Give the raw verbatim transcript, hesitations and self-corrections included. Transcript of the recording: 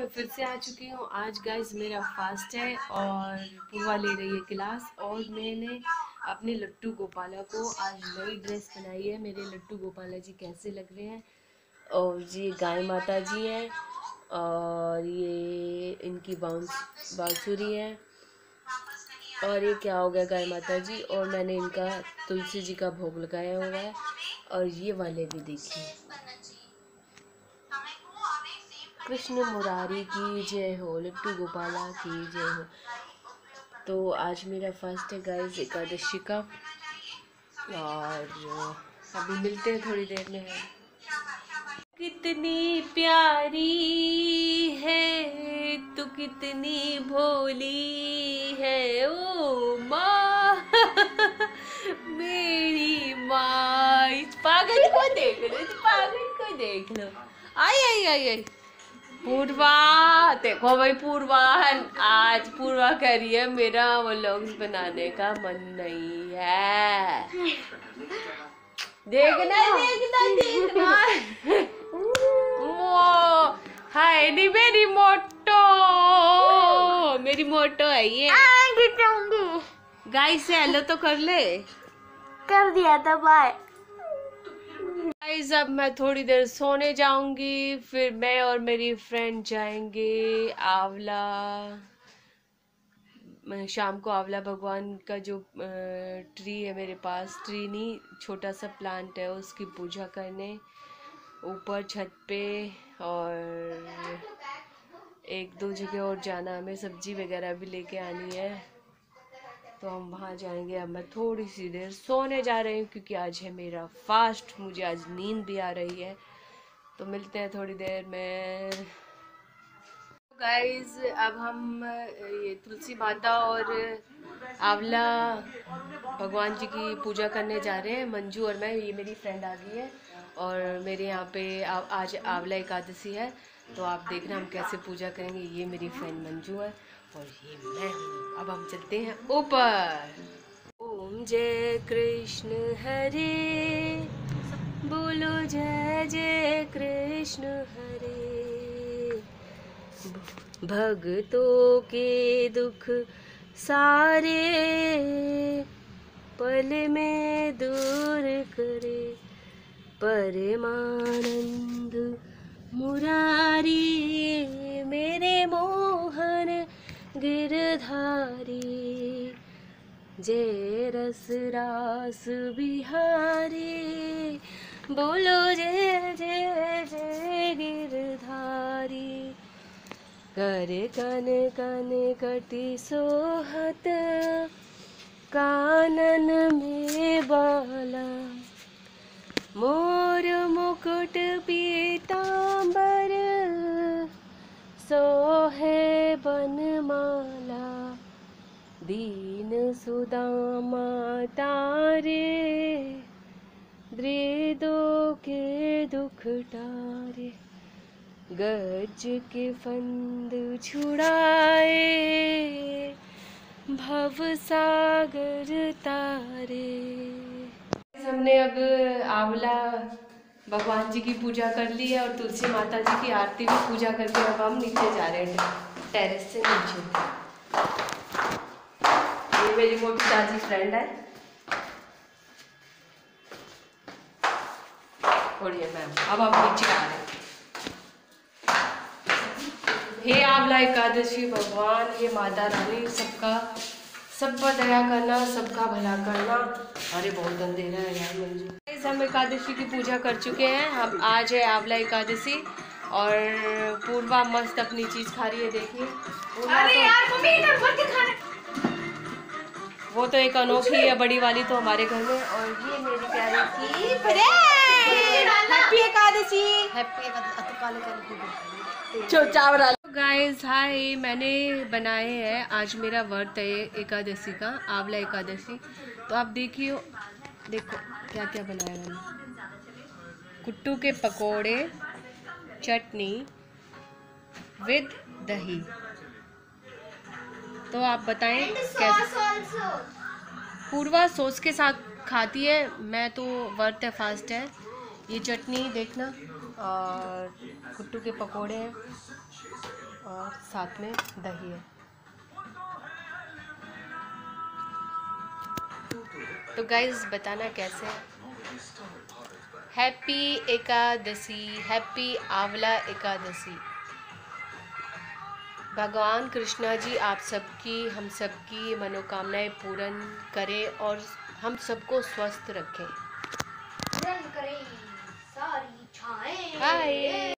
मैं फिर से आ चुकी हूँ। आज गाइस मेरा फास्ट है और पूर्वा ले रही है क्लास। और मैंने अपने लट्टू गोपाला को आज नई ड्रेस बनाई है। मेरे लट्टू गोपाला जी कैसे लग रहे हैं। और ये गाय माता जी हैं और ये इनकी बांस बांसुरी है। और ये क्या हो गया गाय माता जी। और मैंने इनका तुलसी जी का भोग लगाया हुआ है। और ये वाले भी देखिए, कृष्ण मुरारी की जय हो, लट्टू गोपाला की जय हो। तो आज मेरा फर्स्ट है गाइस एकादशी का। और अभी मिलते हैं थोड़ी देर में। है कितनी प्यारी है तू, कितनी भोली है ओ माँ मेरी माँ। इस पागल को देख लो, इस पागल को देख लो। आई आई आई आई पूर्वा, देखो भाई पूर्वा आज पूर्वा कह रही है मेरा व्लॉग्स बनाने का मन नहीं है। देखना देखना देखना हाय नी मेरी मोटो, मेरी मोटो है ये। गाइस से हेलो तो कर ले। कर दिया था, बाय। गाइस अब मैं थोड़ी देर सोने जाऊंगी, फिर मैं और मेरी फ्रेंड जाएंगे आंवला। शाम को आंवला भगवान का जो ट्री है मेरे पास, ट्री नहीं छोटा सा प्लांट है, उसकी पूजा करने ऊपर छत पे। और एक दो जगह और जाना हमें, सब्जी वगैरह भी लेके आनी है, तो हम वहाँ जाएंगे। अब मैं थोड़ी सी देर सोने जा रही हूँ क्योंकि आज है मेरा फास्ट, मुझे आज नींद भी आ रही है। तो मिलते हैं थोड़ी देर में। गाइस अब हम ये तुलसी माता और आंवला भगवान जी की पूजा करने जा रहे हैं। मंजू और मैं, ये मेरी फ्रेंड आ गई है। और मेरे यहाँ पे आ, आज आंवला एकादशी है, तो आप देखना हम कैसे पूजा करेंगे। ये मेरी फ्रेंड मंजू है और ये मैं हूँ। अब हम चलते हैं ऊपर। ओम जय कृष्ण हरे, बोलो जय जय कृष्ण हरे। भक्तों के दुख सारे पल में दूर करे, परमानंद मुरारी मेरे मोहन गिरधारी। जय रस रास बिहारी, बोलो जय जय जय गिरधारी। कर कन कन कटी सोहत, कानन में बाला। मोर मुकुट पीतांबर, सोहे बनमाला। दीन सुदामा तारे, दृदों के दुख टारे। गज के फंद छुड़ाए, भव सागर तारे। हमने अब आंवला भगवान जी की पूजा कर ली है और तुलसी माता जी की आरती भी पूजा करके अब हम नीचे जा रहे हैं, टेरेस से नीचे। ये मेरी मोटी ताजी फ्रेंड है और ये मैम। अब हम नीचे आ रहे हैं। हे आंवला एकादशी भगवान, हे माता रानी, सबका सब पर दया करना, सबका भला करना। अरे बहुत अंधेरा है यार मंजू। हम एकादशी की पूजा कर चुके हैं। हम आज है आंवला एकादशी और पूर्वा मस्त अपनी चीज खा रही है, देखिए। अरे यार मम्मी इधर मत खाना। वो तो एक अनोखी है बड़ी वाली तो हमारे घर में। और ये मेरी प्यारी सी happy Ekadashi, happy Ekadashi. Guys hi, मैंने बनाए हैं, आज मेरा व्रत है एकादशी का, आंवला एकादशी। तो आप देखिए, देखो क्या क्या बनाया मैंने। कुट्टू के पकोड़े, चटनी विद दही। तो आप बताएं कैसे। पूर्वा सॉस के साथ खाती है, मैं तो व्रत है, फास्ट है। ये चटनी देखना और कुट्टू के पकोड़े हैं। और साथ में दही है। तो गाइस बताना कैसे। हैप्पी एकादशी, हैप्पी आंवला एकादशी। भगवान कृष्णा जी आप सबकी, हम सबकी मनोकामनाएं पूर्ण करें और हम सबको स्वस्थ रखें। पूर्ण करें सारी इच्छाएं। हाय।